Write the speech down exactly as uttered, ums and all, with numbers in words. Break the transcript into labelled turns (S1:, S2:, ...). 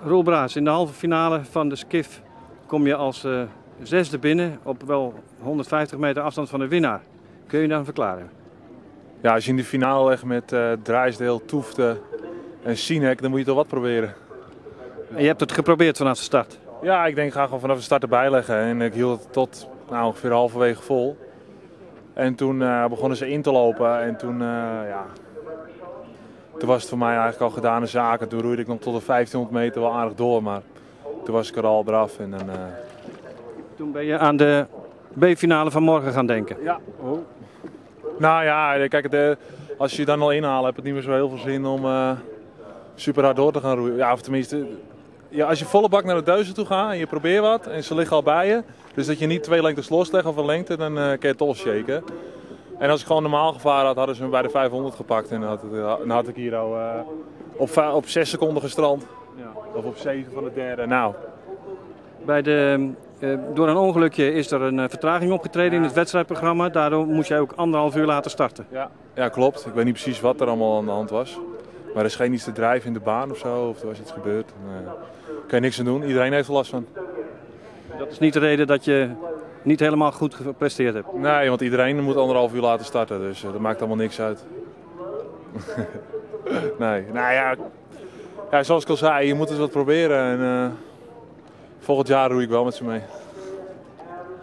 S1: Roel Braas, in de halve finale van de Skiff kom je als uh, zesde binnen op wel honderdvijftig meter afstand van de winnaar. Kun je dan verklaren?
S2: Ja, als je in de finale legt met uh, Drysdale, Toefte en Sinek, dan moet je toch wat proberen.
S1: En je hebt het geprobeerd vanaf de start?
S2: Ja, ik denk ik ga gewoon vanaf de start erbij leggen. En ik hield het tot nou, ongeveer halverwege vol. En toen uh, begonnen ze in te lopen en toen, uh, ja, toen was het voor mij eigenlijk al gedane zaken. Toen roeide ik nog tot de vijftienhonderd meter wel aardig door, maar toen was ik er al eraf. En dan, uh...
S1: Toen ben je aan de B-finale van morgen gaan denken?
S2: Ja. Oh. Nou ja, kijk, de, als je je dan al inhaalt, heb het niet meer zo heel veel zin om uh, super hard door te gaan roeien. Ja, of tenminste, ja, als je volle bak naar de duizend toe gaat en je probeert wat en ze liggen al bij je. Dus dat je niet twee lengtes loslegt of een lengte, dan uh, kun je het toch shaken. En als ik gewoon normaal gevaar had, hadden ze me bij de vijfhonderd gepakt. En dan had, het, dan had ik hier al uh, op, op zes seconden gestrand. Ja. Of op zeven van de derde. Nou.
S1: Bij de, uh, door een ongelukje is er een uh, vertraging opgetreden ja. in het wedstrijdprogramma. Daardoor moest jij ook anderhalf uur later starten.
S2: Ja. Ja, klopt. Ik weet niet precies wat er allemaal aan de hand was. Maar er scheen iets te drijven in de baan of zo. Of er was iets gebeurd. Daar uh, kan je niks aan doen. Iedereen heeft er last van.
S1: Dat is niet de reden dat je niet helemaal goed gepresteerd hebt?
S2: Nee, want iedereen moet anderhalf uur laten starten. Dus uh, dat maakt allemaal niks uit. Nee, nou ja, ja, zoals ik al zei, je moet eens wat proberen. En uh, volgend jaar roei ik wel met ze mee.